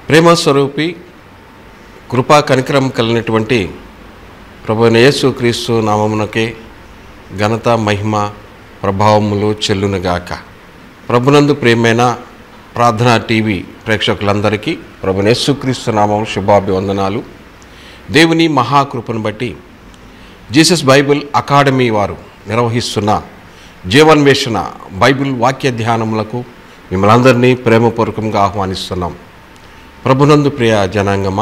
ప్రేమ స్వరూపి కృపా కనికరం కలిగినటువంటి ప్రభువైన యేసుక్రీస్తు నామమునకే ఘనత మహిమ ప్రభావములు చెల్లునుగాక. ప్రభునందు ప్రియమైన ప్రార్థనా టీవీ ప్రేక్షకులందరికీ ప్రభువైన యేసుక్రీస్తు నామం శుభాభివందనాలు. దేవుని మహాకృపను బట్టి జీసస్ బైబిల్ అకాడమీ వారు నిర్వహిస్తున్న జీవన్వేషణ బైబిల్ వాక్య ధ్యానములకు మిమ్మల్ని అందరినీ ప్రేమపూర్వకంగా ఆహ్వానిస్తున్నాం. ప్రభునందు ప్రియ జనాంగమా,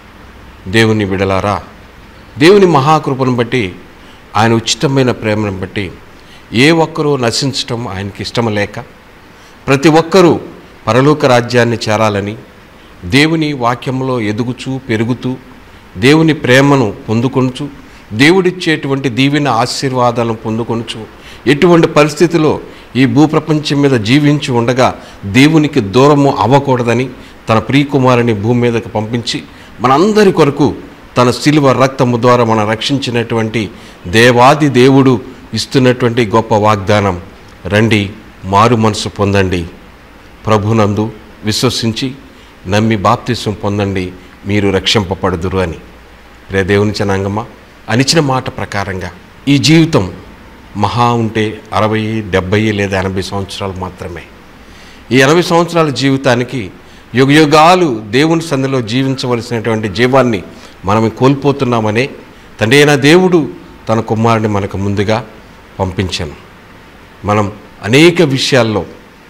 దేవుని బిడలారా, దేవుని మహాకృపను బట్టి, ఆయన ఉచితమైన ప్రేమను బట్టి ఏ ఒక్కరూ నశించటం ఆయనకి ఇష్టం లేక ప్రతి ఒక్కరూ పరలోక రాజ్యాన్ని చేరాలని దేవుని వాక్యంలో ఎదుగుచూ పెరుగుతూ దేవుని ప్రేమను పొందుకొనుచు దేవుడిచ్చేటువంటి దీవెన ఆశీర్వాదాలను పొందుకొనుచు ఎటువంటి పరిస్థితిలో ఈ భూప్రపంచం మీద జీవించి ఉండగా దేవునికి దూరము అవ్వకూడదని తన ప్రియకుమారుని భూమి మీదకు పంపించి మనందరి కొరకు తన శిలువ రక్తము ద్వారా మనం రక్షించినటువంటి దేవాది దేవుడు ఇస్తున్నటువంటి గొప్ప వాగ్దానం, రండి మారు మనసు పొందండి, ప్రభునందు విశ్వసించి నమ్మి బాప్తిసం పొందండి, మీరు రక్షింపబడుదురు అని. రే దేవుని జనాంగమా, అనిచిన మాట ప్రకారంగా ఈ జీవితం మహా ఉంటే 60, 70 లేదా 80 సంవత్సరాలు మాత్రమే. ఈ 80 సంవత్సరాల జీవితానికి యుగయుగాలు దేవుని సన్నిధిలో జీవించవలసినటువంటి జీవాన్ని మనం కోల్పోతున్నామనే తండ్రి అయిన దేవుడు తన కుమారుని మనకు ముందుగా పంపించాను. మనం అనేక విషయాలు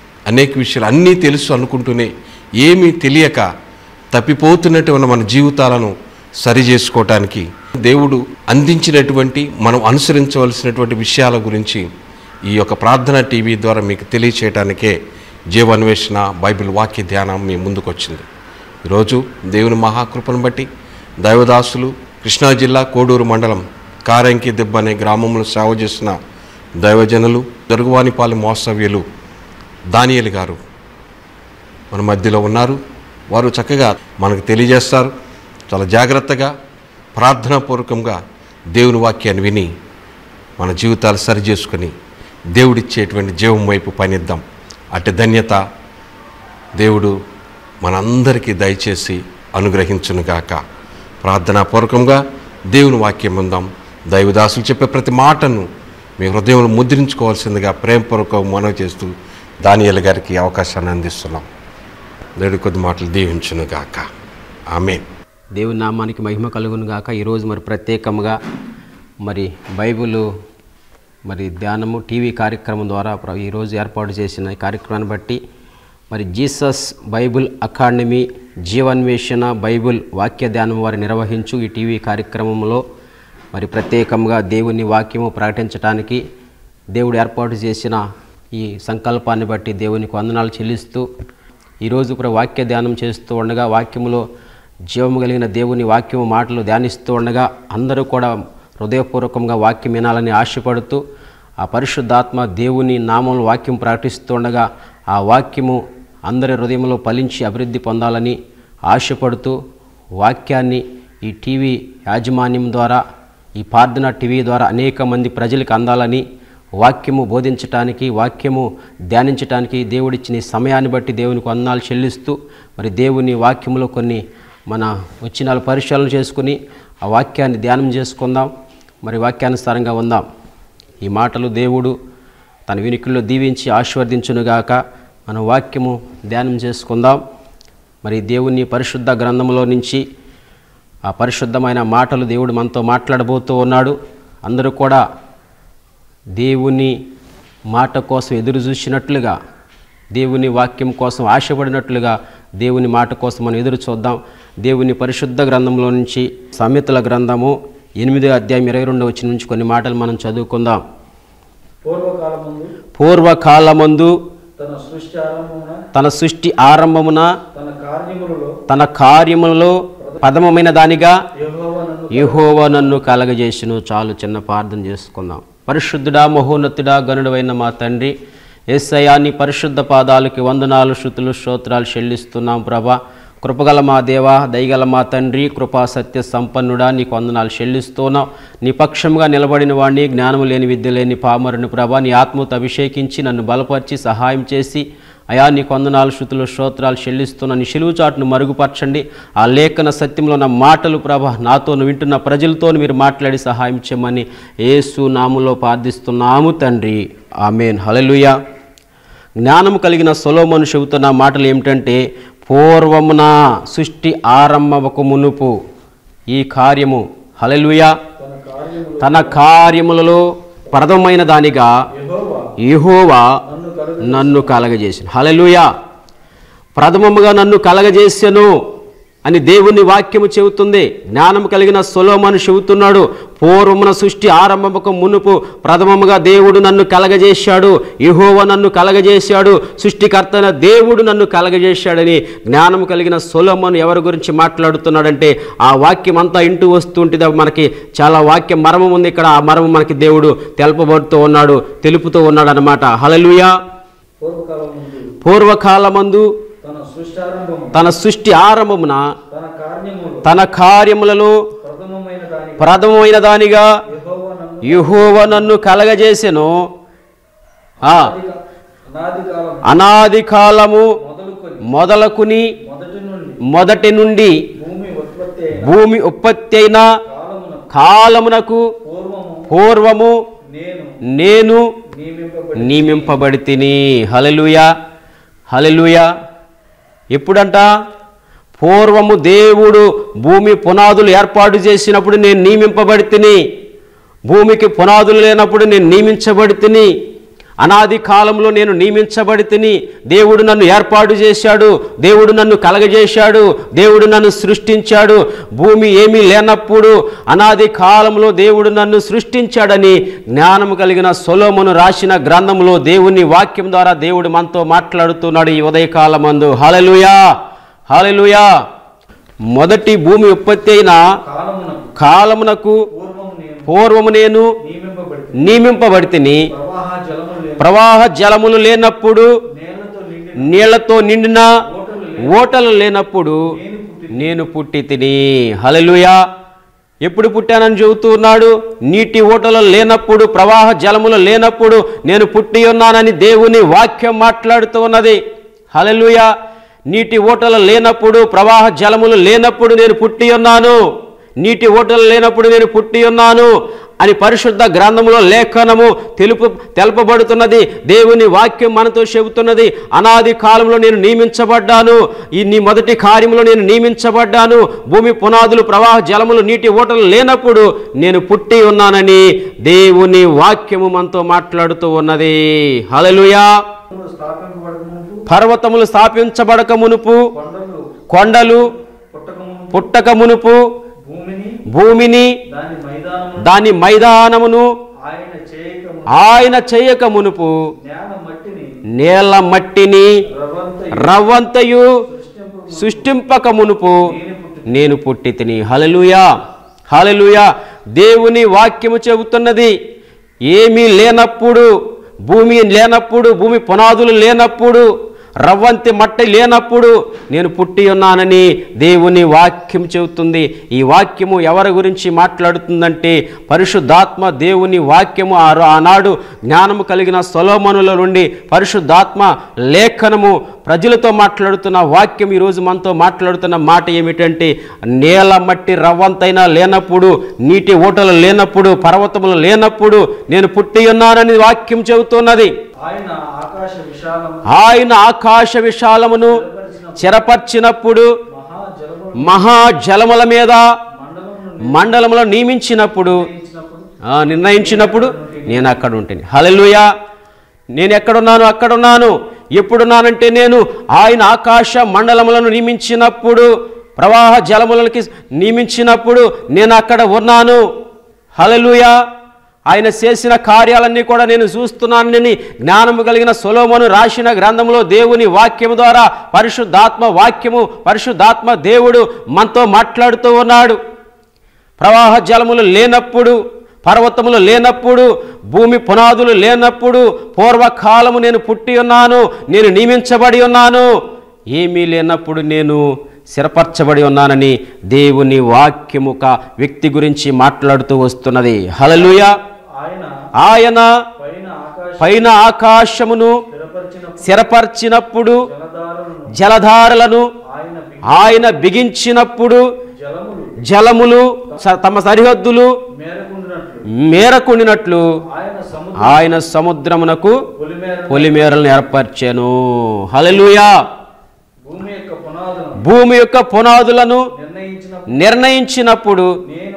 అన్నీ తెలుసు అనుకుంటూనే ఏమీ తెలియక తప్పిపోతున్నటువంటి మన జీవితాలను సరి చేసుకోవటానికి దేవుడు అందించినటువంటి మనం అనుసరించవలసినటువంటి విషయాల గురించి ఈ యొక్క ప్రార్థన టీవీ ద్వారా మీకు తెలియచేయడానికే జీవన్వేషణ బైబిల్ వాక్య ధ్యానం మీ ముందుకు వచ్చింది. ఈరోజు దేవుని మహాకృపను బట్టి దైవదాసులు కృష్ణా జిల్లా కోడూరు మండలం కారంకి దెబ్బ అనే గ్రామంలో సేవ చేసిన దైవజనులు దొరుగువానిపాలెం మోసవ్యులు దానియేలు గారు మన మధ్యలో ఉన్నారు. వారు చక్కగా మనకు తెలియజేస్తారు. చాలా జాగ్రత్తగా ప్రార్థనాపూర్వకంగా దేవుని వాక్యాన్ని విని మన జీవితాలు సరి చేసుకొని దేవుడిచ్చేటువంటి జీవం వైపు పనిద్దాం. అటు ధన్యత దేవుడు మనందరికీ దయచేసి అనుగ్రహించునుగాక. ప్రార్థనాపూర్వకంగా దేవుని వాక్యం ఉందాం. దైవదాసులు చెప్పే ప్రతి మాటను మీ హృదయంలో ముద్రించుకోవాల్సిందిగా ప్రేమపూర్వకంగా మనవి చేస్తూ దానియేలు గారికి అవకాశాన్ని అందిస్తున్నాం. దేవుడి కొద్ది మాటలు దీవించునుగాక. ఆమేన్. దేవుని నామానికి మహిమ కలుగును గాక. ఈరోజు మరి ప్రత్యేకంగా బైబిల్ ధ్యానము టీవీ కార్యక్రమం ద్వారా ఈరోజు ఏర్పాటు చేసిన ఈ కార్యక్రమాన్ని బట్టి Jesus Bible academy Jeevanveshana Bible వాక్య ధ్యానం వారు నిర్వహించు ఈ టీవీ కార్యక్రమంలో ప్రత్యేకంగా దేవుని వాక్యము ప్రకటించడానికి దేవుడు ఏర్పాటు చేసిన ఈ సంకల్పాన్ని బట్టి దేవునికి వందనాలు చెల్లిస్తూ ఈరోజు వాక్య ధ్యానం చేస్తూ ఉండగా వాక్యములో జీవము కలిగిన దేవుని వాక్యము మాటలు ధ్యానిస్తూ ఉండగా అందరూ కూడా హృదయపూర్వకంగా వాక్యం వినాలని ఆశపడుతూ ఆ పరిశుద్ధాత్మ దేవుని నామంలో వాక్యం ప్రకటిస్తూ ఉండగా ఆ వాక్యము అందరి హృదయంలో ఫలించి అభివృద్ధి పొందాలని ఆశపడుతూ వాక్యాన్ని ఈ టీవీ యాజమాన్యం ద్వారా ఈ ప్రార్థన టీవీ ద్వారా అనేక మంది ప్రజలకు అందాలని వాక్యము బోధించటానికి వాక్యము ధ్యానించటానికి దేవుడిచ్చిన సమయాన్ని బట్టి దేవునికి వందనాలు చెల్లిస్తూ దేవుని వాక్యములో కొన్ని మన వచనాల పరిశీలన చేసుకుని ఆ వాక్యాన్ని ధ్యానం చేసుకుందాం. వాక్యానుసారంగా ఉందాం. ఈ మాటలు దేవుడు తన వినికిల్లో దీవించి ఆశీర్వదించునుగాక. మన వాక్యము ధ్యానం చేసుకుందాం. దేవుని పరిశుద్ధ గ్రంథంలో నుంచి ఆ పరిశుద్ధమైన మాటలు దేవుడు మనతో మాట్లాడబోతూ ఉన్నాడు. అందరూ కూడా దేవుని మాట కోసం ఎదురు చూసినట్లుగా దేవుని వాక్యం కోసం ఆశపడినట్లుగా దేవుని మాట కోసం మనం ఎదురు చూద్దాం. దేవుని పరిశుద్ధ గ్రంథంలో నుంచి సామెతల గ్రంథము 8వ అధ్యాయం 22వ వచనం నుంచి కొన్ని మాటలు మనం చదువుకుందాం. పూర్వకాలమందు తన సృష్టి ఆరంభమున తన కార్యములలో ప్రథమమైన దానిగా యెహోవా నన్ను కలగజేసును. చాలు, చిన్న ప్రార్థన చేసుకుందాం. పరిశుద్ధుడా, మహోన్నతుడా, గనుడైన మా తండ్రి యేసయ్యా, నీ పరిశుద్ధ పాదాలకి వందనాలు, స్తుతులు, స్తోత్రాలు చెల్లిస్తున్నాం ప్రభా. కృపగల మా దేవా, దయగల మా తండ్రి, కృపా సత్య సంపన్నుడా, నీకు వందనాలు చెల్లిస్తున్నాం. నీ పక్షంగా నిలబడిన వాడిని, జ్ఞానము లేని విద్య లేని పామరుని ప్రభా, నీ ఆత్మతో అభిషేకించి నన్ను బలపరిచి సహాయం చేసి అయా నీ వందనాలు స్తుతులు స్తోత్రాలు చెల్లిస్తున్న నీ శిలువ చాటును మరుగుపరచండి. ఆ లేఖన సత్యంలో ఉన్న మాటలు ప్రభా నాతో వింటున్న ప్రజలతో మీరు మాట్లాడి సహాయం చేయమని యేసు నామములో ప్రార్థిస్తున్నాము తండ్రి, ఆమేన్. హల్లెలూయా. జ్ఞానం కలిగిన సొలొమోను చెబుతున్న మాటలు ఏమిటంటే, పూర్వమున సృష్టి ఆరంభముకు మునుపు ఈ కార్యము, హల్లెలూయా, తన కార్యములలో ప్రథమమైన దానిగా యెహోవా నన్ను కలగజేసిన. హల్లెలూయా. ప్రథమముగా నన్ను కలగజేసెను అని దేవుని వాక్యము చెబుతుంది. జ్ఞానం కలిగిన సొలొమోను చెబుతున్నాడు, పూర్వమున సృష్టి ఆరంభముకు మునుపు ప్రథమముగా దేవుడు నన్ను కలగజేశాడు, యెహోవా నన్ను కలగజేశాడు, సృష్టికర్తన దేవుడు నన్ను కలగజేశాడని జ్ఞానం కలిగిన సొలొమోను ఎవరి గురించి మాట్లాడుతున్నాడంటే, ఆ వాక్యం అంతా ఇంటూ వస్తుంటుంది. మనకి చాలా వాక్యం మర్మం ఉంది ఇక్కడ. ఆ మర్మం మనకి దేవుడు తెలుపుతూ ఉన్నాడు అన్నమాట. హల్లెలూయా. పూర్వకాలమందు తన సృష్టి ఆరంభమున తన కార్యములలో ప్రథమమైన దానిగా యెహోవా నన్ను కలగజేసెను. అనాది కాలము మొదలుకుని మొదటి నుండి భూమి ఉత్పత్తి అయిన కాలమునకు పూర్వము నేను నియమింపబడితిని. హల్లెలూయా. హల్లెలూయా. ఎప్పుడంట? పూర్వము దేవుడు భూమి పునాదులు ఏర్పాటు చేసినప్పుడు నేను నియమింపబడితిని. భూమికి పునాదులు లేనప్పుడు నేను నియమించబడితిని. అనాది కాలంలో నేను నియమించబడితిని. దేవుడు నన్ను ఏర్పాటు చేశాడు, దేవుడు నన్ను కలగజేశాడు, దేవుడు నన్ను సృష్టించాడు. భూమి ఏమీ లేనప్పుడు అనాది కాలంలో దేవుడు నన్ను సృష్టించాడని జ్ఞానం కలిగిన సొలొమోను రాసిన గ్రంథంలో దేవుని వాక్యం ద్వారా దేవుడు మనతో మాట్లాడుతున్నాడు ఈ ఉదయకాలమందు. హల్లెలూయా. హల్లెలూయా. మొదటి భూమి ఉత్పత్తి అయిన కాలమునకు పూర్వము నేను నియమింపబడితిని. ప్రవాహ జలములు లేనప్పుడు, నీళ్లతో నిండిన ఓటలు లేనప్పుడు నేను పుట్టి తిని. హల్లెలూయా. ఎప్పుడు పుట్టానని చెబుతున్నాడు? నీటి ఓటలు లేనప్పుడు, ప్రవాహ జలములు లేనప్పుడు నేను పుట్టి ఉన్నానని దేవుని వాక్యం మాట్లాడుతూ ఉన్నది. హల్లెలూయా. నీటి ఓటలు లేనప్పుడు, ప్రవాహ జలములు లేనప్పుడు నేను పుట్టి ఉన్నాను, నీటి ఓటలు లేనప్పుడు నేను పుట్టి ఉన్నాను అని పరిశుద్ధ గ్రంథంలో లేఖనము తెలుపబడుతున్నది. దేవుని వాక్యం మనతో చెబుతున్నది. అనాది కాలంలో నేను నియమించబడ్డాను, నీ మొదటి కార్యంలో నేను నియమించబడ్డాను. భూమి పునాదులు, ప్రవాహ జలములు, నీటి ఓటలు లేనప్పుడు నేను పుట్టి ఉన్నానని దేవుని వాక్యము మనతో మాట్లాడుతూ ఉన్నది. హల్లెలూయా. పర్వతములు స్థాపించబడక మునుపు, కొండలు పుట్టక మునుపు, భూమిని దాని మైదానమును ఆయన చేయక మునుపు, నేల మట్టిని రవ్వంతయు సృష్టింపక మునుపు నేను పుట్టి తిని. హల్లెలూయా. హల్లెలూయా. దేవుని వాక్యము చెబుతున్నది, ఏమీ లేనప్పుడు, భూమి లేనప్పుడు, భూమి పునాదులు లేనప్పుడు, రవ్వంతి మట్టి లేనప్పుడు నేను పుట్టి ఉన్నానని దేవుని వాక్యం చెబుతుంది. ఈ వాక్యము ఎవరి గురించి మాట్లాడుతుందంటే, పరిశుద్ధాత్మ దేవుని వాక్యము ఆనాడు జ్ఞానము కలిగిన సొలొమోనుల నుండి పరిశుద్ధాత్మ లేఖనము ప్రజలతో మాట్లాడుతున్న వాక్యం ఈరోజు మనతో మాట్లాడుతున్న మాట ఏమిటంటే, నేల మట్టి రవ్వంతైనా లేనప్పుడు, నీటి ఓటలు లేనప్పుడు, పర్వతములు లేనప్పుడు నేను పుట్టి ఉన్నానని వాక్యం చెబుతున్నది. ఆయన ఆకాశ విశాలమును చెరపర్చినప్పుడు, మహాజలముల మీద మండలములో నిర్ణయించినప్పుడు నేను అక్కడ ఉంటాను. హల్లెలూయా. నేను ఎక్కడున్నాను? అక్కడున్నాను. ఎప్పుడున్నానంటే, నేను ఆయన ఆకాశ మండలములను నియమించినప్పుడు, ప్రవాహ జలములకి నియమించినప్పుడు నేను అక్కడ ఉన్నాను. హల్లెలూయా. ఆయన చేసిన కార్యాలన్నీ కూడా నేను చూస్తున్నానని జ్ఞానము కలిగిన సొలొమోను రాసిన గ్రంథంలో దేవుని వాక్యము ద్వారా పరిశుద్ధాత్మ వాక్యము, పరిశుద్ధాత్మ దేవుడు మనతో మాట్లాడుతూ ఉన్నాడు. ప్రవాహ జలములు లేనప్పుడు, పర్వతములు లేనప్పుడు, భూమి పునాదులు లేనప్పుడు, పూర్వకాలము నేను పుట్టి ఉన్నాను, నేను నియమించబడి ఉన్నాను. ఏమీ లేనప్పుడు నేను స్థిరపరచబడి ఉన్నానని దేవుని వాక్యము ఒక వ్యక్తి గురించి మాట్లాడుతూ వస్తున్నది. హల్లెలూయా. ఆయన పైన ఆకాశమును స్థిరపరిచినప్పుడు జలధారలను ఆయన బిగించినప్పుడు జలములు తమ సరిహద్దులు మేరకుండినట్లు ఆయన సముద్రమునకు పొలిమేరలను ఏర్పరిచెను. హల్లెలూయా. భూమి యొక్క పునాదులను నిర్ణయించినప్పుడు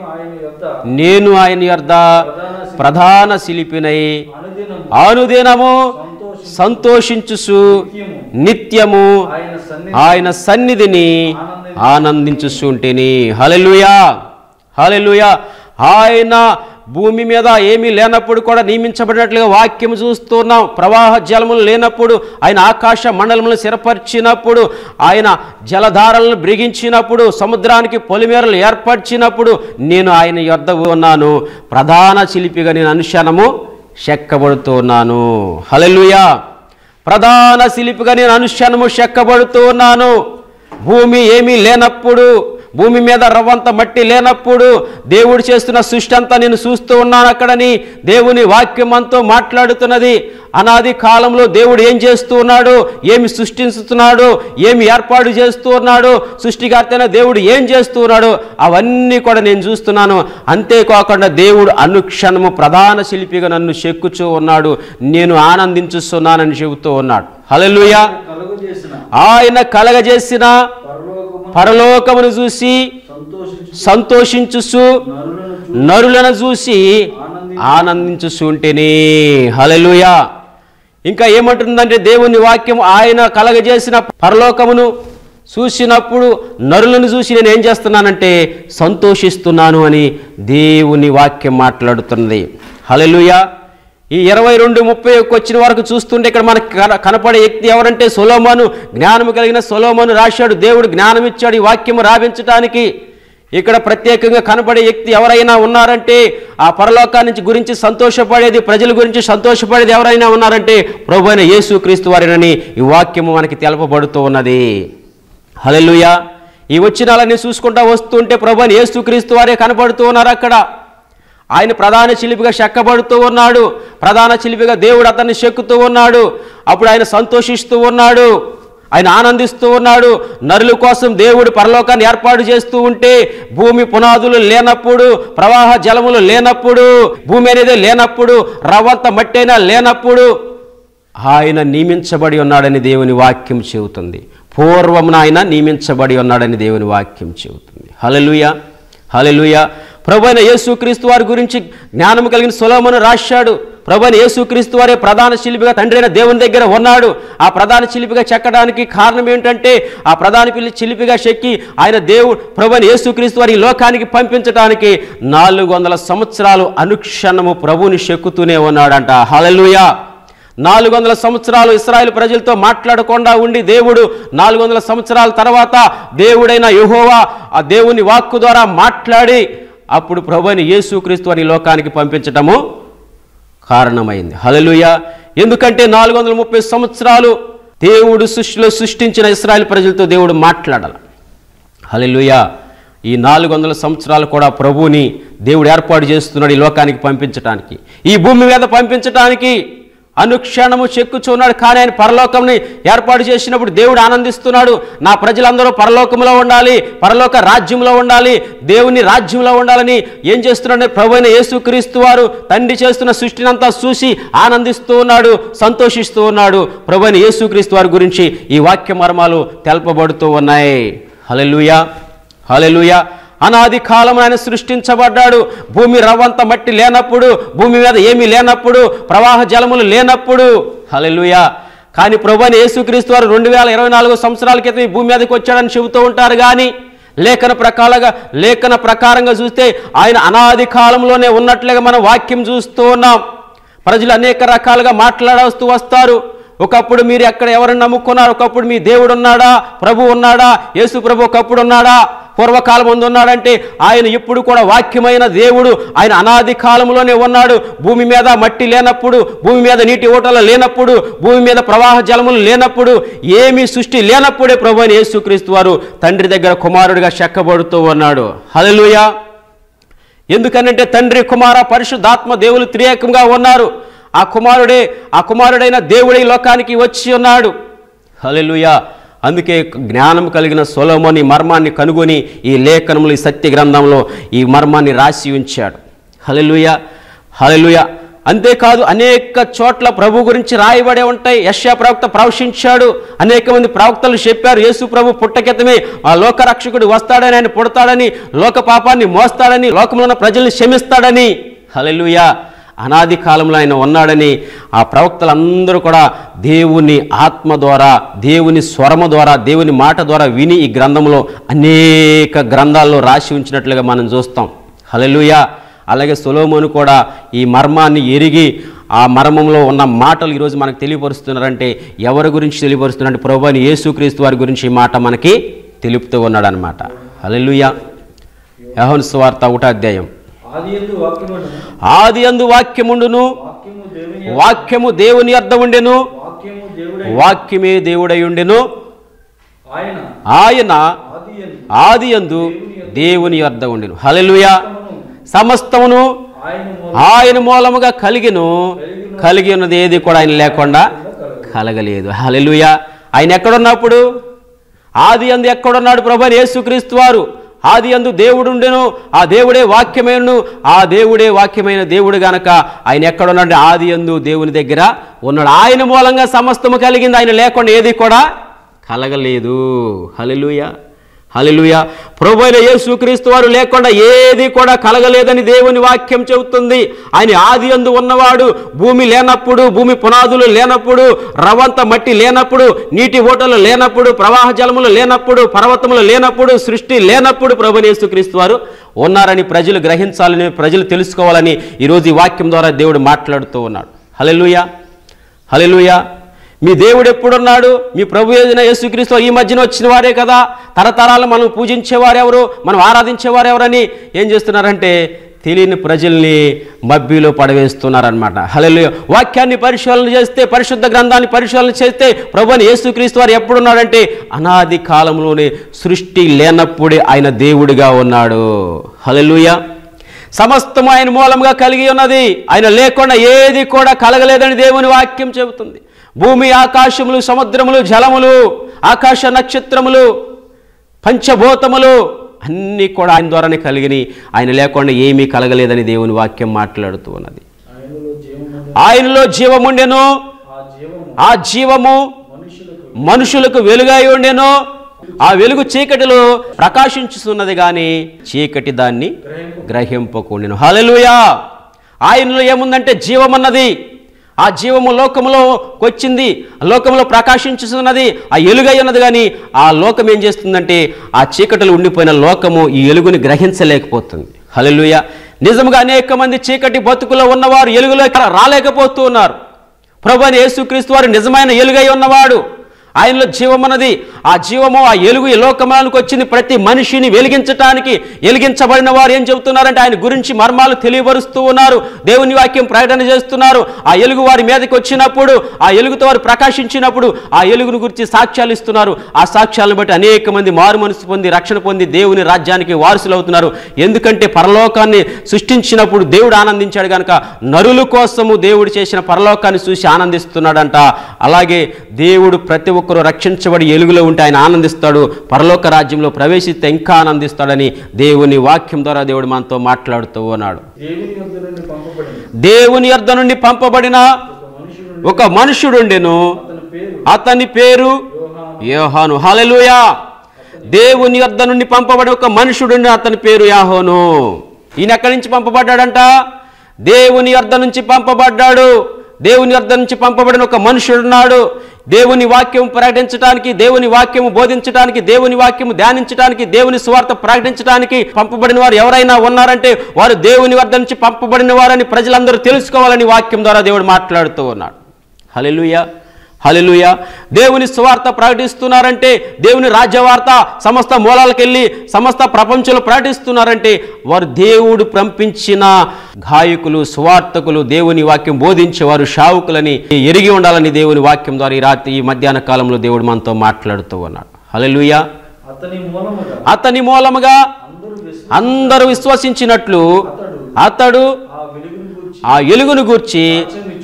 నేను ఆయన యొద్ద ప్రధాన శిల్పినై అనుదినము సంతోషించుచు నిత్యము ఆయన సన్నిధిని ఆనందించుచుంటిని. హల్లెలూయా, హల్లెలూయా. ఆయన భూమి మీద ఏమీ లేనప్పుడు కూడా నియమించబడినట్లుగా వాక్యం చూస్తున్నాం. ప్రవాహ జలములు లేనప్పుడు ఆయన ఆకాశ మండలములను స్థిరపరిచినప్పుడు, ఆయన జలధారలను బ్రిగించినప్పుడు, సముద్రానికి పొలిమేరలు ఏర్పరిచినప్పుడు నేను ఆయన యొద్ద ఉన్నాను. ప్రధాన శిల్పిగా నేను అనుక్షణము చెక్కబడుతూ ఉన్నాను. హల్లెలూయా. ప్రధాన శిల్పిగా నేను అనుక్షణము చెక్కబడుతూ ఉన్నాను. భూమి ఏమీ లేనప్పుడు, భూమి మీద రవ్వంత మట్టి లేనప్పుడు దేవుడు చేస్తున్న సృష్టి అంతా నేను చూస్తూ ఉన్నాను. అక్కడని దేవుని వాక్యం అంతా మాట్లాడుతున్నది. అనాది కాలంలో దేవుడు ఏం చేస్తూ ఉన్నాడు, ఏమి సృష్టిస్తున్నాడు, ఏమి ఏర్పాటు చేస్తూ ఉన్నాడు, సృష్టికర్తైన దేవుడు ఏం చేస్తూ ఉన్నాడు, అవన్నీ కూడా నేను చూస్తున్నాను. అంతేకాకుండా దేవుడు అనుక్షణము ప్రధాన శిల్పిగా నన్ను చెక్కుచూ ఉన్నాడు. నేను ఆనందించుస్తున్నానని చెబుతూ ఉన్నాడు. హల్లెలూయా. ఆయన కలగజేసిన పరలోకమును చూసి సంతోషించుచు నరులను చూసి ఆనందించుచుంటేనే. హల్లెలూయా. ఇంకా ఏమంటుందంటే దేవుని వాక్యం, ఆయన కలగజేసిన పరలోకమును చూసినప్పుడు నరులను చూసి నేను ఏం చేస్తున్నానంటే సంతోషిస్తున్నాను అని దేవుని వాక్యం మాట్లాడుతున్నది. హల్లెలూయా. ఈ 22-30 వచ్చిన వరకు చూస్తుంటే ఇక్కడ మనకు కనపడే వ్యక్తి ఎవరంటే సొలొమోను. జ్ఞానము కలిగిన సొలొమోను రాశాడు. దేవుడు జ్ఞానం ఇచ్చాడు ఈ వాక్యము రావించడానికి. ఇక్కడ ప్రత్యేకంగా కనపడే వ్యక్తి ఎవరైనా ఉన్నారంటే, ఆ పరలోకాన్ని గురించి సంతోషపడేది, ప్రజల గురించి సంతోషపడేది ఎవరైనా ఉన్నారంటే ప్రభువైన యేసుక్రీస్తు వారినని ఈ వాక్యము మనకి తెలపబడుతూ ఉన్నది. హల్లెలూయా. ఈ వచనాలన్నీ చూసుకుంటా వస్తుంటే ప్రభువైన యేసుక్రీస్తు వారే కనపడుతూ ఉన్నారు అక్కడ. ఆయన ప్రధాన శిల్పిగా చెక్కబడుతూ ఉన్నాడు. ప్రధాన శిల్పిగా దేవుడు అతన్ని చెక్కుతూ ఉన్నాడు. అప్పుడు ఆయన సంతోషిస్తూ ఉన్నాడు, ఆయన ఆనందిస్తూ ఉన్నాడు. నరుల కోసం దేవుడు పరలోకాన్ని ఏర్పాటు చేస్తూ ఉంటే, భూమి పునాదులు లేనప్పుడు, ప్రవాహ జలములు లేనప్పుడు, భూమి అనేది లేనప్పుడు, రవ్వంత మట్టి అయినా లేనప్పుడు ఆయన నియమించబడి ఉన్నాడని దేవుని వాక్యం చెబుతుంది. పూర్వమున ఆయన నియమించబడి ఉన్నాడని దేవుని వాక్యం చెబుతుంది. హల్లెలూయా, హల్లెలూయా. ప్రభువైన యేసుక్రీస్తు వారి గురించి జ్ఞానం కలిగిన సొలొమోను రాశాడు. ప్రభువైన యేసుక్రీస్తు వారే ప్రధాన శిల్పిగా తండ్రి అయిన దేవుని దగ్గర ఉన్నాడు. ఆ ప్రధాన శిల్పిగా చెక్కడానికి కారణం ఏంటంటే, ఆ ప్రధాన శిల్పిగా చెక్కి ఆయన దేవుడు ప్రభువైన యేసుక్రీస్తు వారి లోకానికి పంపించడానికి 400 సంవత్సరాలు అనుక్షణము ప్రభువుని చెక్కుతూనే ఉన్నాడంట. హల్లెలూయా. 400 సంవత్సరాలు ఇశ్రాయేలు ప్రజలతో మాట్లాడకుండా ఉండి దేవుడు 400 సంవత్సరాల తర్వాత దేవుడైన యెహోవా ఆ దేవుని వాక్కు ద్వారా మాట్లాడి అప్పుడు ప్రభువైన యేసుక్రీస్తు వారిని లోకానికి పంపించటము కారణమైంది. హల్లెలూయా. ఎందుకంటే 430 సంవత్సరాలు దేవుడు సృష్టిలో సృష్టించిన ఇశ్రాయేలు ప్రజలతో దేవుడు మాట్లాడాలి. హల్లెలూయా. ఈ 400 సంవత్సరాలు కూడా ప్రభువుని దేవుడు ఏర్పాటు చేస్తున్నాడు ఈ లోకానికి పంపించడానికి, ఈ భూమి మీద పంపించడానికి. అనుక్షణము చెక్కుచున్నాడు. కానీ ఆయన పరలోకంని ఏర్పాటు చేసినప్పుడు దేవుడు ఆనందిస్తున్నాడు. నా ప్రజలందరూ పరలోకంలో ఉండాలి, పరలోక రాజ్యంలో ఉండాలి, దేవుని రాజ్యంలో ఉండాలని ఏం చేస్తున్నాడు ప్రభువైన యేసుక్రీస్తు వారు తండ్రి చేస్తున్న సృష్టిని అంతా చూసి ఆనందిస్తూ ఉన్నాడు, సంతోషిస్తూ ఉన్నాడు. ప్రభువైన యేసుక్రీస్తు వారి గురించి ఈ వాక్య మర్మాలు తెలపబడుతూ ఉన్నాయి. హల్లెలూయా, హల్లెలూయా. అనాది కాలం ఆయన సృష్టించబడ్డాడు. భూమి రవ్వంత మట్టి లేనప్పుడు, భూమి మీద ఏమీ లేనప్పుడు, ప్రవాహ జలములు లేనప్పుడు. హల్లెలూయా. కానీ ప్రభువైన యేసుక్రీస్తు వారు 2024 సంవత్సరాల క్రితం ఈ భూమి మీదకి వచ్చాడని చెబుతూ ఉంటారు. కానీ లేఖన ప్రకారంగా చూస్తే ఆయన అనాది కాలంలోనే ఉన్నట్లుగా మనం వాక్యం చూస్తూ ఉన్నాం. ప్రజలు అనేక రకాలుగా మాట్లాడుతూ వస్తారు. ఒకప్పుడు మీరు ఎక్కడ ఎవరిని నమ్ముకున్నారు, ఒకప్పుడు మీ దేవుడు ఉన్నాడా, ప్రభు ఉన్నాడా, యేసు ప్రభు ఒకప్పుడు ఉన్నాడా, పూర్వకాలం ముందు ఉన్నాడంటే ఆయన ఇప్పుడు కూడా వాక్యమైన దేవుడు. ఆయన అనాది కాలంలోనే ఉన్నాడు. భూమి మీద మట్టి లేనప్పుడు, భూమి మీద నీటి ఓటలు లేనప్పుడు, భూమి మీద ప్రవాహ జలములు లేనప్పుడు, ఏమీ సృష్టి లేనప్పుడే ప్రభువైన యేసుక్రీస్తు వారు తండ్రి దగ్గర కుమారుడిగా చెక్కబడుతూ ఉన్నాడు. హల్లెలూయా. ఎందుకనంటే తండ్రి, కుమార, పరిశుద్ధాత్మ దేవులు త్రియేకంగా ఉన్నారు. ఆ కుమారుడైన దేవుడు ఈ లోకానికి వచ్చి ఉన్నాడు. హల్లెలూయా. అందుకే జ్ఞానం కలిగిన సొలొమోను ఈ మర్మాన్ని కనుగొని ఈ లేఖనంలో, ఈ సత్య గ్రంథంలో ఈ మర్మాన్ని రాసి ఉంచాడు. హల్లెలూయా, హల్లెలూయా. అంతేకాదు అనేక చోట్ల ప్రభు గురించి రాయబడే ఉంటాయి. యెషయా ప్రవక్త ప్రవశించాడు, అనేక మంది ప్రవక్తలు చెప్పారు యేసు ప్రభు పుట్టకెతమే ఆ లోకరక్షకుడు వస్తాడని, ఆయన పుడతాడని, లోక పాపాన్ని మోస్తాడని, లోకంలో ఉన్న ప్రజల్ని క్షమిస్తాడని. హల్లెలూయా. అనాది కాలంలో ఆయన ఉన్నాడని ఆ ప్రవక్తలందరూ కూడా దేవుని ఆత్మ ద్వారా, దేవుని స్వరము ద్వారా, దేవుని మాట ద్వారా విని ఈ గ్రంథంలో అనేక గ్రంథాల్లో రాసి ఉంచినట్లుగా మనం చూస్తాం. హల్లెలూయా. అలాగే సొలొమోను కూడా ఈ మర్మాన్ని ఎరిగి ఆ మర్మంలో ఉన్న మాటలు ఈరోజు మనకు తెలియపరుస్తున్నారంటే ఎవరి గురించి తెలియపరుస్తున్నారంటే ప్రభువైన యేసుక్రీస్తు వారి గురించి ఈ మాట మనకి తెలుపుతూ ఉన్నాడు అనమాట. హల్లెలూయా. యోహాను సువార్త 1వ అధ్యాయం. ఆదియందు వాక్యముండును, వాక్యము దేవుని యొద్ద ఉండెను, వాక్యమే దేవుడై ఉండెను, ఆయన ఆదియందు దేవుని యొద్ద ఉండెను. హల్లెలూయా. సమస్తమును ఆయన మూలముగా కలిగి ఉన్నది ఏది కూడా ఆయన లేకుండా కలగలేదు. హల్లెలూయా. ఆయన ఎక్కడున్నప్పుడు? ఆది యందు ఎక్కడున్నాడు ప్రభువైన యేసుక్రీస్తు వారు? ఆది యందు దేవుడు ఉండెను, ఆ దేవుడే వాక్యమైనను, ఆ దేవుడే వాక్యమైన దేవుడు గనక ఆయన ఎక్కడున్నాడు? ఆది యందు దేవుని దగ్గర ఉన్నాడు. ఆయన మూలంగా సమస్తము కలిగింది, ఆయన లేకుండా ఏది కూడా కలగలేదు. హల్లెలూయా, హల్లెలూయా. ప్రభువైన యేసుక్రీస్తు వారు లేకుండా ఏది కూడా కలగలేదని దేవుని వాక్యం చెబుతుంది. ఆయన ఆది యందు ఉన్నవాడు. భూమి లేనప్పుడు, భూమి పునాదులు లేనప్పుడు, రవంత మట్టి లేనప్పుడు, నీటి ఓటలు లేనప్పుడు, ప్రవాహ జలములు లేనప్పుడు, పర్వతములు లేనప్పుడు, సృష్టి లేనప్పుడు ప్రభువైన యేసుక్రీస్తు వారు ఉన్నారని ప్రజలు గ్రహించాలని, ప్రజలు తెలుసుకోవాలని ఈరోజు ఈ వాక్యం ద్వారా దేవుడు మాట్లాడుతూ ఉన్నాడు. హల్లెలూయా, హల్లెలూయా. మీ దేవుడు ఎప్పుడున్నాడు? మీ ప్రభు అయిన యేసుక్రీస్తు ఈ మధ్యన వచ్చిన వారే కదా. తరతరాలు మనం పూజించేవారెవరు, మనం ఆరాధించేవారెవరని ఏం చేస్తున్నారంటే తెలియని ప్రజల్ని మబ్బిలో పడవేస్తున్నారనమాట. హల్లెలూయా. వాక్యాన్ని పరిశోధన చేస్తే, పరిశుద్ధ గ్రంథాన్ని పరిశోధన చేస్తే ప్రభువైన యేసుక్రీస్తు వారు ఎప్పుడున్నాడంటే అనాది కాలంలోనే, సృష్టి లేనప్పుడే ఆయన దేవుడిగా ఉన్నాడు. హల్లెలూయా. సమస్తము ఆయన మూలంగా కలిగి ఉన్నది, ఆయన లేకుండా ఏది కూడా కలగలేదని దేవుని వాక్యం చెబుతుంది. భూమి, ఆకాశములు, సముద్రములు, జలములు, ఆకాశ నక్షత్రములు, పంచభూతములు అన్నీ కూడా ఆయన ద్వారానే కలిగిని, ఆయన లేకుండా ఏమీ కలగలేదని దేవుని వాక్యం మాట్లాడుతూ ఉన్నది. ఆయనలో జీవముండెను, ఆ జీవము మనుషులకు వెలుగై ఉండెను, ఆ వెలుగు చీకటిలో ప్రకాశించుతున్నది కానీ చీకటి దాన్ని గ్రహింపకుండెను. హల్లెలూయా. ఆయనలో ఏముందంటే జీవమన్నది, ఆ జీవము లోకములోకి వచ్చింది, లోకంలో ప్రకాశించుతున్నది, ఆ ఎలుగై ఉన్నది. కానీ ఆ లోకం ఏం చేస్తుందంటే ఆ చీకటిలో ఉండిపోయిన లోకము ఈ ఎలుగుని గ్రహించలేకపోతుంది. హల్లెలూయా. నిజంగా అనేక మంది చీకటి బతుకులో ఉన్నవారు ఎలుగులోకి రాలేకపోతూ ఉన్నారు. ప్రభువైన యేసుక్రీస్తు వారు నిజమైన ఎలుగై ఉన్నవాడు. ఆయనలో జీవమున్నది, ఆ జీవము, ఆ ఎలుగు ఈ లోకములకు వచ్చింది ప్రతి మనిషిని వెలిగించటానికి. వెలిగించబడిన వారు ఏం చెబుతున్నారంటే ఆయన గురించి మర్మాలు తెలియపరుస్తూ ఉన్నారు, దేవుని వాక్యం ప్రకటన చేస్తున్నారు. ఆ ఎలుగు వారి మీదకి వచ్చినప్పుడు, ఆ ఎలుగుతో వారు ప్రకాశించినప్పుడు ఆ ఎలుగును గురించి సాక్ష్యాలు ఇస్తున్నారు. ఆ సాక్ష్యాలను బట్టి అనేక మంది మారు మనసు పొంది, రక్షణ పొంది దేవుని రాజ్యానికి వారసులు అవుతున్నారు. ఎందుకంటే పరలోకాన్ని సృష్టించినప్పుడు దేవుడు ఆనందించాడు కనుక నరుల కోసము దేవుడు చేసిన పరలోకాన్ని చూసి ఆనందిస్తున్నాడంట. అలాగే దేవుడు ప్రతి ఒక్కరూ రక్షించబడి ఎలుగులో ఉంటే ఆయన ఆనందిస్తాడు, పరలోక రాజ్యంలో ప్రవేశిస్తే ఇంకా ఆనందిస్తాడని దేవుని వాక్యం ద్వారా దేవుడు మనతో మాట్లాడుతూ ఉన్నాడు. దేవుని యొద్ద నుండి పంపబడిన ఒక మనుషుడుండెను, అతని పేరు యోహాను. హల్లెలూయా. దేవుని యొద్ద నుండి పంపబడిన ఒక మనుషుడుండెను, అతని పేరు యోహాను. ఈయన ఎక్కడి నుంచి పంపబడ్డాడంట? దేవుని యొద్ద నుంచి పంపబడ్డాడు. దేవుని యొద్ద నుంచి పంపబడిన ఒక మనుషుడున్నాడు. దేవుని వాక్యం ప్రకటించడానికి, దేవుని వాక్యము బోధించడానికి, దేవుని వాక్యము ధ్యానించడానికి, దేవుని సువార్త ప్రకటించడానికి పంపబడిన వారు ఎవరైనా ఉన్నారంటే వారు దేవుని వద్ద నుంచి పంపబడిన వారని ప్రజలందరూ తెలుసుకోవాలని వాక్యం ద్వారా దేవుడు మాట్లాడుతూ ఉన్నాడు. హల్లెలూయా, హల్లెలూయా. దేవుని సువార్త ప్రకటిస్తున్నారంటే, దేవుని రాజ్యవార్త సమస్త మూలాలకు వెళ్ళి సమస్త ప్రపంచంలో ప్రకటిస్తున్నారంటే వారు దేవుడు పంపించిన గాయకులు, సువార్తకులు, దేవుని వాక్యం బోధించేవారు, శావుకులని ఎరిగి ఉండాలని దేవుని వాక్యం ద్వారా ఈ మధ్యాహ్న కాలంలో దేవుడు మనతో మాట్లాడుతూ ఉన్నాడు. హల్లెలూయా. అతని మూలముగా అందరూ విశ్వసించినట్లు అతడు ఆ వెలుగును గూర్చి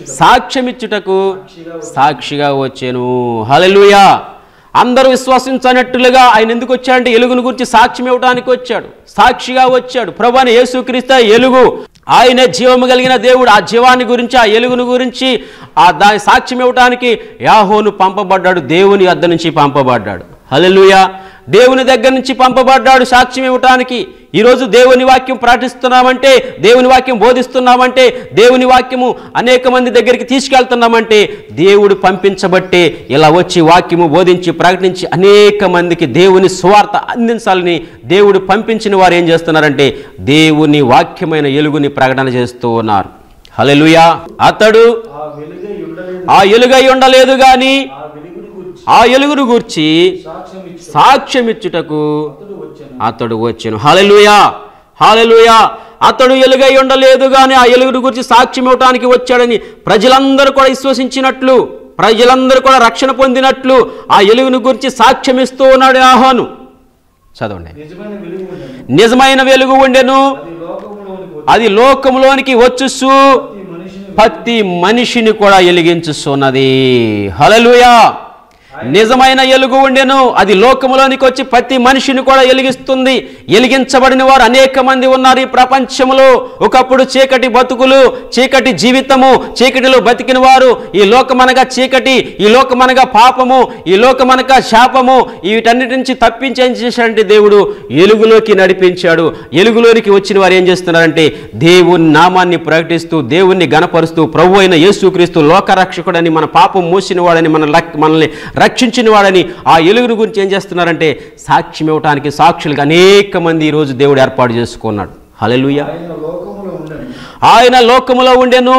సాక్ష్యమిచ్చుటకు సాక్షిగా వచ్చెను. హల్లెలూయా. అందరూ విశ్వసించనట్లుగా ఆయన ఎందుకు వచ్చాడంటే ఎలుగును గురించి సాక్ష్యం ఇవ్వడానికి వచ్చాడు, సాక్షిగా వచ్చాడు. ప్రభువైన యేసుక్రీస్తు ఎలుగు, ఆయనే జీవము కలిగిన దేవుడు. ఆ జీవాన్ని గురించి, ఆ ఎలుగును గురించి దాని సాక్ష్యం ఇవ్వడానికి యాహోను పంపబడ్డాడు, దేవుని వద్ద నుంచి పంపబడ్డాడు. హల్లెలూయా. దేవుని దగ్గర నుంచి పంపబడ్డాడు సాక్ష్యం ఇవ్వటానికి. ఈరోజు దేవుని వాక్యం ప్రకటిస్తున్నామంటే, దేవుని వాక్యం బోధిస్తున్నామంటే, దేవుని వాక్యము అనేక మంది దగ్గరికి తీసుకెళ్తున్నామంటే దేవుడు పంపించబట్టే ఇలా వచ్చి వాక్యము బోధించి ప్రకటించి అనేక మందికి దేవుని సువార్త అందించాలని దేవుడు పంపించిన వారు ఏం చేస్తున్నారంటే దేవుని వాక్యమైన ఎలుగుని ప్రకటన చేస్తూ ఉన్నారు. హల్లెలూయా. అతడు ఆ ఎలుగై ఉండలేదు గాని ఆ ఎలుగును గూర్చి సాక్ష్యమిచ్చుటకు అతడు వచ్చెను. హల్లెలూయా. హల్లెలూయా. అతడు ఎలుగై ఉండలేదు గాని ఆ ఎలుగును గురించి సాక్ష్యం ఇవ్వడానికి వచ్చాడని ప్రజలందరూ కూడా విశ్వసించినట్లు, ప్రజలందరూ కూడా రక్షణ పొందినట్లు ఆ ఎలుగును గురించి సాక్ష్యం ఇస్తూ ఉన్నాడు యోహాను. చదవండి. నిజమైన వెలుగు ఉండెను, అది లోకములోనికి వచ్చుసు ప్రతి మనిషిని కూడా వెలిగించుస్తున్నది. హల్లెలూయా. నిజమైన వెలుగు ఉండెను, అది లోకములోనికి వచ్చి ప్రతి మనిషిని కూడా వెలిగిస్తుంది. వెలిగించబడిన వారు అనేక మంది ఉన్నారు ఈ ప్రపంచంలో. ఒకప్పుడు చీకటి బతుకులు, చీకటి జీవితము, చీకటిలో బతికిన వారు, ఈ లోకమనగా చీకటి, ఈ లోకమనగా పాపము, ఈ లోకమనగా శాపము, వీటన్నిటి నుంచి తప్పించి ఏం చేశాడంటే దేవుడు వెలుగులోకి నడిపించాడు. వెలుగులోనికి వచ్చిన వారు ఏం చేస్తున్నారంటే దేవుని నామాన్ని ప్రకటిస్తూ, దేవుణ్ణి గణపరుస్తూ, ప్రభు అయిన యేసుక్రీస్తు లోకరక్షకుడని, మన పాపం మోసిన వాడని, మనల్ని రక్షించిన వాడని ఆ ఎలుగును గురించి ఏం చేస్తున్నారంటే సాక్ష్యం ఇవ్వడానికి సాక్షులుగా అనేక మంది ఈరోజు దేవుడు ఏర్పాటు చేసుకున్నాడు. హల్లెలూయా. ఆయన లోకములో ఉండెను,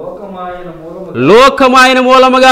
లోకమాయన మూలముగా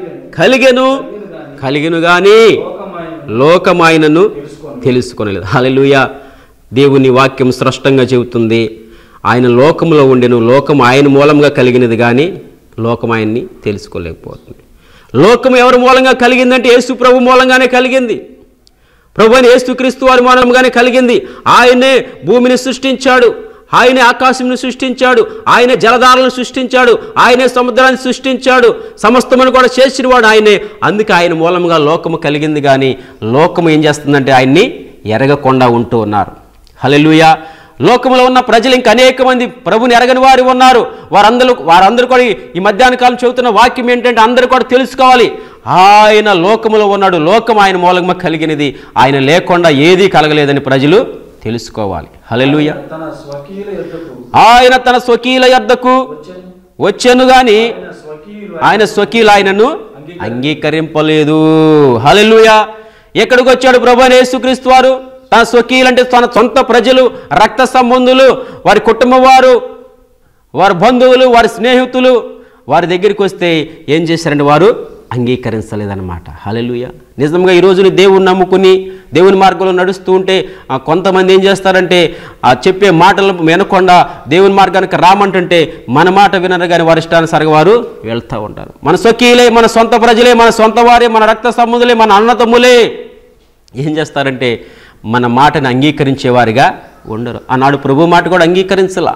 కలిగెను గాని లోకమాయనను తెలుసుకొనలేదు. హల్లెలూయా. దేవుని వాక్యం స్పష్టంగా చెబుతుంది, ఆయన లోకములో ఉండెను, లోకం ఆయన మూలంగా కలిగినది కానీ లోకం ఆయన్ని తెలుసుకోలేకపోతుంది. లోకం ఎవరి మూలంగా కలిగిందంటే యేసు ప్రభు మూలంగానే కలిగింది. ప్రభు అని యేసుక్రీస్తు వారి మూలంగానే కలిగింది. ఆయనే భూమిని సృష్టించాడు, ఆయనే ఆకాశంను సృష్టించాడు, ఆయనే జలధారలను సృష్టించాడు, ఆయనే సముద్రాన్ని సృష్టించాడు, సమస్తమును కూడా చేసినవాడు ఆయనే. అందుకే ఆయన మూలంగా లోకము కలిగింది కానీ లోకము ఏం చేస్తుందంటే ఆయన్ని ఎరగకుండా ఉంటూ ఉన్నారు. హల్లెలూయా. లోకంలో ఉన్న ప్రజలు ఇంకా అనేక మంది ప్రభుని ఎరగని వారు ఉన్నారు. వారందరూ కూడా ఈ మధ్యాహ్న కాలం చెబుతున్న వాక్యం ఏంటంటే అందరూ కూడా తెలుసుకోవాలి, ఆయన లోకములో ఉన్నాడు, లోకం ఆయన మూలంగా కలిగినది, ఆయన లేకుండా ఏదీ కలగలేదని ప్రజలు తెలుసుకోవాలి. హల్లెలూయా. ఆయన తన స్వకీయుల యొద్దకు వచ్చెను గాని ఆయన స్వకీయులు ఆయనను అంగీకరింపలేదు. హల్లెలూయా. ఎక్కడికి వచ్చాడు ప్రభు అయిన యేసుక్రీస్తు వారు? తన స్వకీయులు అంటే తన సొంత ప్రజలు, రక్త సంబంధులు, వారి కుటుంబం వారు, వారి బంధువులు, వారి స్నేహితులు, వారి దగ్గరికి వస్తే ఏం చేశారంటే వారు అంగీకరించలేదన్నమాట. హల్లెలూయా. నిజంగా ఈరోజు దేవుని నమ్ముకుని దేవుని మార్గంలో నడుస్తూ ఉంటే కొంతమంది ఏం చేస్తారంటే చెప్పే మాటలు వినకుండా దేవుని మార్గానికి రామంటుంటే మన మాట వినరు కానీ వారి ఇష్టానుసారంగా వారు వెళ్తూ ఉంటారు. మన స్వకీయులే, మన సొంత ప్రజలే, మన సొంత వారే, మన రక్త సంబంధులే, మన అన్నతమ్ములే ఏం చేస్తారంటే మన మాటను అంగీకరించేవారిగా ఉండరు. ఆనాడు ప్రభు మాట కూడా అంగీకరించలా.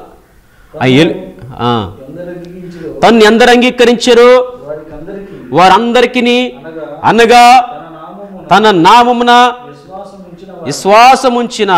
తను ఎందరు అంగీకరించారు వారందరికీ అనగా తన నామమున విశ్వాసముంచిన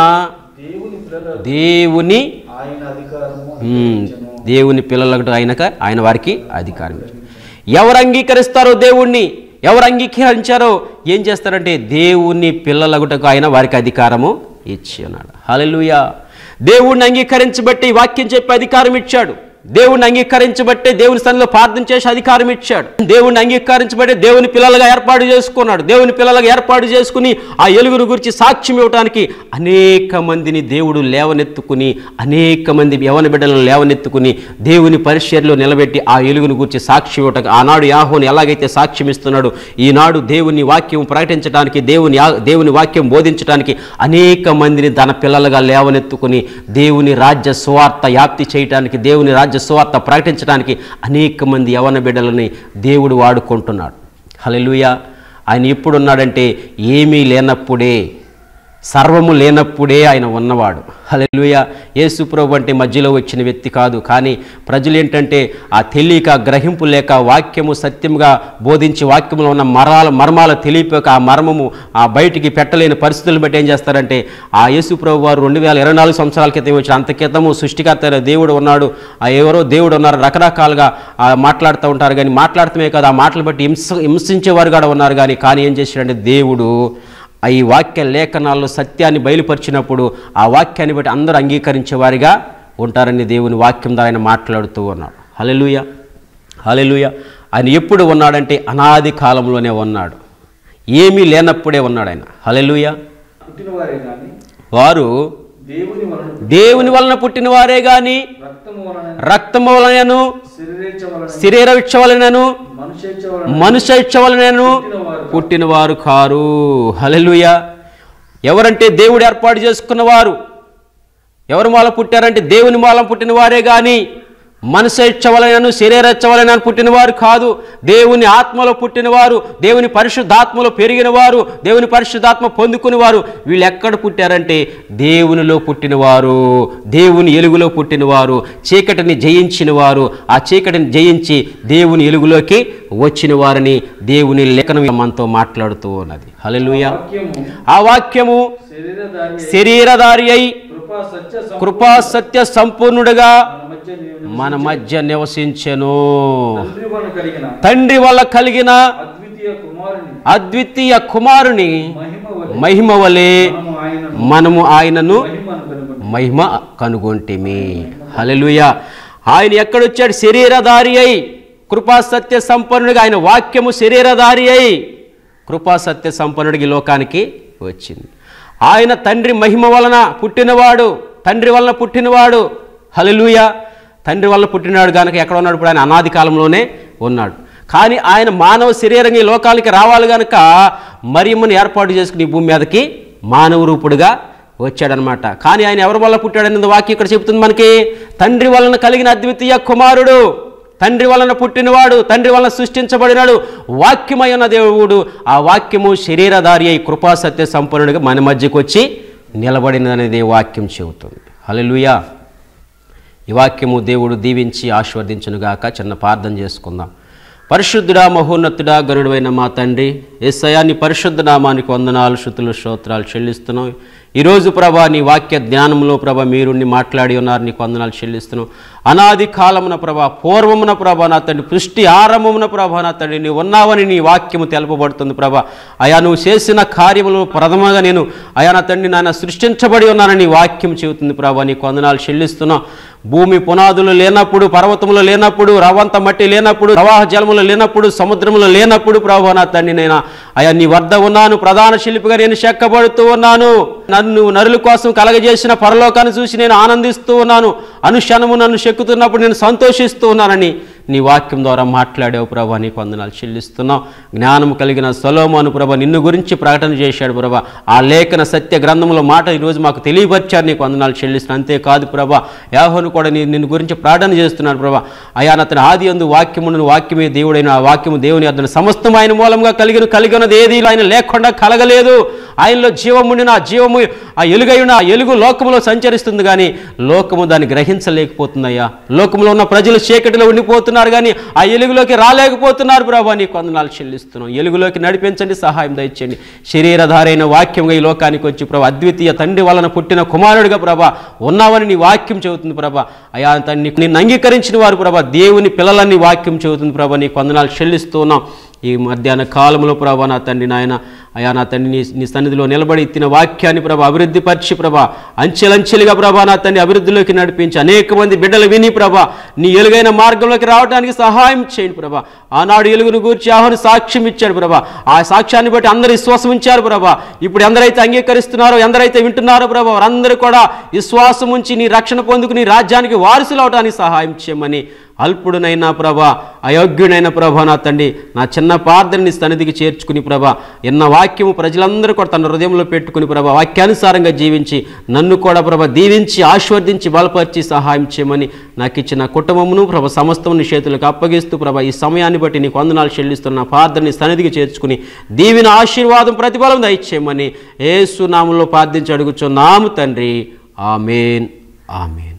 దేవుని పిల్లలకు ఆయన వారికి అధికారం. ఎవరు అంగీకరిస్తారో దేవుణ్ణి, ఎవరు అంగీకరించారో ఏం చేస్తారంటే దేవుని పిల్లలగుటకు ఆయన వారికి అధికారము ఇచ్చి ఉన్నాడు. హల్లెలూయా. దేవుణ్ణి అంగీకరించబట్టి వాక్యం చెప్పి అధికారం ఇచ్చాడు. దేవుణ్ణి అంగీకరించబట్టే దేవుని సన్నిధిలో ప్రార్థన చేసి అధికారం ఇచ్చాడు. దేవుణ్ణి అంగీకరించబట్టే దేవుని పిల్లలుగా ఏర్పాటు చేసుకున్నాడు. దేవుని పిల్లలుగా ఏర్పాటు చేసుకుని ఆ ఎలుగును గురించి సాక్ష్యం ఇవ్వడానికి అనేక మందిని దేవుడు లేవనెత్తుకుని, అనేక మంది యవన బిడ్డలను లేవనెత్తుకుని దేవుని పరిచర్యలో నిలబెట్టి ఆ ఎలుగును గురించి సాక్ష్యం ఇవ్వటానికి ఆనాడు యాహోను ఎలాగైతే సాక్ష్యం ఇస్తున్నాడు, ఈనాడు దేవుని వాక్యం ప్రకటించడానికి, దేవుని వాక్యం బోధించడానికి అనేక మందిని తన పిల్లలుగా లేవనెత్తుకుని దేవుని రాజ్య సువార్త వ్యాప్తి చేయడానికి, దేవుని రాజ్య సువార్త ప్రకటించడానికి అనేక మంది యవన బిడ్డలని దేవుడు వాడుకుంటున్నాడు. హల్లెలూయా. ఆయన ఎప్పుడున్నాడంటే ఏమీ లేనప్పుడే సర్వము లేనప్పుడే ఆయన ఉన్నవాడు. హల్లెలూయా. యేసు ప్రభు అంటే మధ్యలో వచ్చిన వ్యక్తి కాదు. కానీ ప్రజలు ఏంటంటే ఆ తెలియక, గ్రహింపు లేక, వాక్యము సత్యముగా బోధించి వాక్యంలో ఉన్న మర్మాలు తెలియక ఆ మర్మము ఆ బయటికి పెట్టలేని పరిస్థితులను బట్టి ఏం చేస్తారంటే ఆ యేసు ప్రభు వారు 2024 సంవత్సరాల క్రితం వచ్చిన అంత క్రితము సృష్టికర్త దేవుడు ఉన్నాడు, ఆ ఎవరో దేవుడు ఉన్నారు, రకరకాలుగా మాట్లాడుతూ ఉంటారు. కానీ మాట్లాడటమే కాదు, ఆ మాటలు బట్టి హింసించేవారు కూడా ఉన్నారు. కానీ ఏం చేశాడంటే దేవుడు ఈ వాక్య లేఖనాల్లో సత్యాన్ని బయలుపరిచినప్పుడు ఆ వాక్యాన్ని బట్టి అందరూ అంగీకరించేవారిగా ఉంటారని దేవుని వాక్యం ద్వారా ఆయన మాట్లాడుతూ ఉన్నాడు. హల్లెలూయా, హల్లెలూయా. ఆయన ఎప్పుడు ఉన్నాడంటే అనాది కాలంలోనే ఉన్నాడు, ఏమీ లేనప్పుడే ఉన్నాడు ఆయన. హల్లెలూయా. వారు దేవుని వలన పుట్టిన వారే గాని రక్తము వలనను శరీర ఇచ్చ వలనను మనుష్య ఇచ్చ వలనను పుట్టినవారు కారు. హల్లెలూయా. ఎవరంటే దేవుడు ఏర్పాటు చేసుకున్నవారు. ఎవరి మూలం పుట్టారంటే దేవుని మూలం పుట్టిన వారే కానీ మనుష్య ఇచ్చ వలనను శరీర ఇచ్చ వలనను పుట్టినవారు కాదు. దేవుని ఆత్మలో పుట్టినవారు, దేవుని పరిశుద్ధాత్మలో పెరిగినవారు, దేవుని పరిశుద్ధాత్మ పొందుకునేవారు. వీళ్ళు ఎక్కడ పుట్టారంటే దేవునిలో పుట్టినవారు, దేవుని ఎలుగులో పుట్టినవారు, చీకటిని జయించిన వారు, ఆ చీకటిని జయించి దేవుని ఎలుగులోకి వచ్చిన వారిని దేవుని లేఖనం మనతో మాట్లాడుతూ ఉన్నది. హల్లెలూయా. ఆ వాక్యము శరీరధారి అయి కృపా సత్య సంపూర్ణుడుగా మన మధ్య నివసించెను. తండ్రి వల్ల కలిగిన అద్వితీయ కుమారుని మహిమ వలె మనము ఆయనను మహిమ కనుగొంటిమి. హల్లెలూయా. ఆయన ఎక్కడొచ్చాడు? శరీరధారి అయి కృపా సత్య సంపన్నుడిగా. ఆయన వాక్యము శరీరధారి అయి కృపా సత్య సంపన్నుడికి లోకానికి వచ్చింది. ఆయన తండ్రి మహిమ వలన పుట్టినవాడు, తండ్రి వలన పుట్టినవాడు. హల్లెలూయా. తండ్రి వల్ల పుట్టినాడు కనుక ఎక్కడ ఉన్నాడు? ఇప్పుడు ఆయన అనాది కాలంలోనే ఉన్నాడు. కానీ ఆయన మానవ శరీరంగా ఈ లోకాలకి రావాలి కనుక మరియమ్మను ఏర్పాటు చేసుకుని ఈ భూమి మీదకి మానవ రూపుడుగా వచ్చాడనమాట. కానీ ఆయన ఎవరి వల్ల పుట్టాడనేది వాక్యం ఇక్కడ చెప్తుంది మనకి. తండ్రి వలన కలిగిన అద్వితీయ కుమారుడు, తండ్రి వలన పుట్టినవాడు, తండ్రి వలన సృష్టించబడినాడు, వాక్యమై ఉన్న దేవుడు. ఆ వాక్యము శరీరధారి అయి కృపా సత్య సంపన్నుడిగా మన మధ్యకు వచ్చి నిలబడినది వాక్యం చెబుతుంది. హల్లెలూయా. ఈ వాక్యము దేవుడు దీవించి ఆశీర్వదించునుగాక. చిన్న ప్రార్థన చేసుకుందాం. పరిశుద్ధుడా, మహోన్నతుడా, గరుడైన మా తండ్రి యేసయ్యా, నీ పరిశుద్ధ నామానికి వందనాలు, స్తుతులు, స్తోత్రాలు చెల్లిస్తున్నాం. ఈరోజు ప్రభా నీ వాక్య జ్ఞానంలో ప్రభా మీరుని మాట్లాడి ఉన్నారు, నీకు వందనాలు చెల్లిస్తున్నాం. అనాది కాలమున ప్రభా, పూర్వమున ప్రభా నా తండ్రి, సృష్టి ఆరంభమున ప్రభా నా తండ్రి నీవు ఉన్నావని నీ వాక్యము తెలుపబడుతుంది ప్రభా. అయా నువ్వు చేసిన కార్యములు ప్రథమంగా నేను అయా నా తండ్రి నాయన సృష్టించబడి ఉన్నానని నీ వాక్యం చెబుతుంది ప్రభా. నీకు వందనాలు చెల్లిస్తున్నాం. భూమి పునాదులు లేనప్పుడు, పర్వతములు లేనప్పుడు, రవంత మట్టి లేనప్పుడు, ప్రవాహ జలములు లేనప్పుడు, సముద్రములు లేనప్పుడు ప్రభా నా తండ్రి నేను అయా నీ వద్ద ఉన్నాను, ప్రధాన శిల్పిగా నేను చెక్కబడుతూ ఉన్నాను. నన్ను నరుల కోసం కలగజేసిన పరలోకాన్ని చూసి నేను ఆనందిస్తూ ఉన్నాను. అనుక్షణము నన్ను చెక్కుతున్నప్పుడు నేను సంతోషిస్తూ ఉన్నానని నీ వాక్యం ద్వారా మాట్లాడావు ప్రభా. నీకు వందనాలు చెల్లిస్తున్నావు. జ్ఞానము కలిగిన సొలొమోను ప్రభా నిన్ను గురించి ప్రకటన చేశాడు ప్రభా. ఆ లేఖన సత్య గ్రంథంలో మాట ఈరోజు మాకు తెలియపరిచారు, నీకు వందనాలు చెల్లిస్తున్నాను. అంతేకాదు ప్రభా, యాహోను కూడా నిన్ను గురించి ప్రార్థన చేస్తున్నాడు ప్రభా. అయా అతని ఆది యందు వాక్యమును, వాక్యమే దేవుడైన ఆ వాక్యము దేవుని అతని సమస్తం ఆయన మూలంగా కలిగినది ఏది ఆయన లేకుండా కలగలేదు. ఆయనలో జీవముండిన ఆ జీవము ఆ ఎలుగైన ఆ ఎలుగు లోకములో సంచరిస్తుంది, కానీ లోకము దాన్ని గ్రహించలేకపోతుందయ్యా. లోకంలో ఉన్న ప్రజలు చీకటిలో ఉండిపోతున్నారు, కానీ ఆ ఎలుగులోకి రాలేకపోతున్నారు ప్రభా. నీకు వందనాలు చెల్లిస్తున్నాం. ఎలుగులోకి నడిపించండి, సహాయం దయచేయండి. శరీరధారైన వాక్యంగా ఈ లోకానికి వచ్చి ప్రభా, అద్వితీయ తండ్రి వలన పుట్టిన కుమారుడిగా ప్రభా ఉన్నావని నీ వాక్యం చెబుతుంది ప్రభా. అయా తండ్రి నిన్ను అంగీకరించిన వారు ప్రభా, దేవుని పిల్లలని వాక్యం చెబుతుంది ప్రభా. నీకు వందనాలు చెల్లిస్తున్నాం. ఈ మధ్యాహ్న కాలంలో ప్రభా నా తండ్రి నాయన అయా నా తండ్రి నీ సన్నిధిలో నిలబడి ఇచ్చిన వాక్యాన్ని ప్రభా అభివృద్ధి పరిచి ప్రభా అంచెలంచెలుగా ప్రభా నా తండ్రి అభివృద్ధిలోకి నడిపించి అనేక మంది బిడ్డలు విని ప్రభా నీ ఎలుగైన మార్గంలోకి రావడానికి సహాయం చేయండి ప్రభా. ఆనాడు ఎలుగును గూర్చి ఆహ్వాను సాక్ష్యం ఇచ్చాడు ప్రభా. ఆ సాక్ష్యాన్ని బట్టి అందరూ విశ్వాసం ఉంచారు ప్రభా. ఇప్పుడు ఎందరైతే అంగీకరిస్తున్నారో, ఎందరైతే వింటున్నారో ప్రభా, వారందరూ కూడా విశ్వాసం ఉంచి నీ రక్షణ పొందుకు నీ రాజ్యానికి వారసులు అవడానికి సహాయం చేయమని అల్పుడునైనా ప్రభా, అయోగ్యుడైన ప్రభా నా తండ్రి, నా చిన్న ప్రార్థనని సన్నిధికి చేర్చుకుని ప్రభా, ఎన్న వాక్యము ప్రజలందరూ కూడా తన హృదయంలో పెట్టుకుని ప్రభా, వాక్యానుసారంగా జీవించి నన్ను కూడా ప్రభా దీవించి ఆశీర్వదించి బలపరిచి సహాయం చేయమని నాకు ఇచ్చిన కుటుంబమును ప్రభా సమస్తం నీ చేతులకు అప్పగిస్తూ ప్రభా ఈ సమయాన్ని బట్టి నీకు వందనాలు చెల్లిస్తున్న ప్రార్థనని సన్నిధికి చేర్చుకుని దీవిన ఆశీర్వాదం ప్రతిఫలం దయచేయమని యేసు నామములో ప్రార్థించి అడుగుచున్నాము తండ్రి. ఆమేన్, ఆమేన్.